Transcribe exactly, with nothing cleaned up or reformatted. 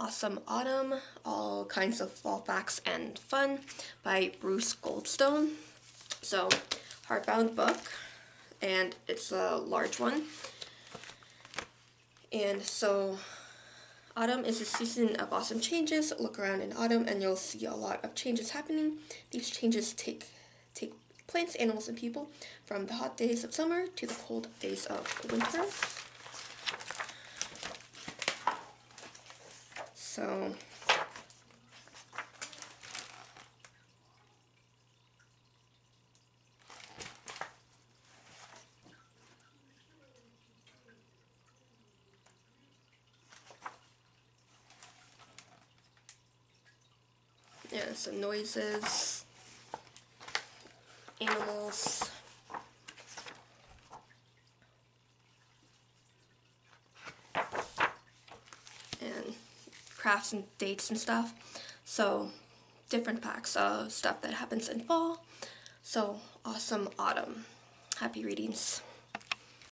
Awesome Autumn, All Kinds of Fall Facts and Fun by Bruce Goldstone. So, hardbound book, and it's a large one. And so, autumn is a season of awesome changes. Look around in autumn and you'll see a lot of changes happening. These changes take take plants, animals, and people from the hot days of summer to the cold days of winter. So, yeah, some noises, animals, and crafts and dates and stuff. So, different packs of stuff that happens in fall. So, awesome autumn. Happy readings.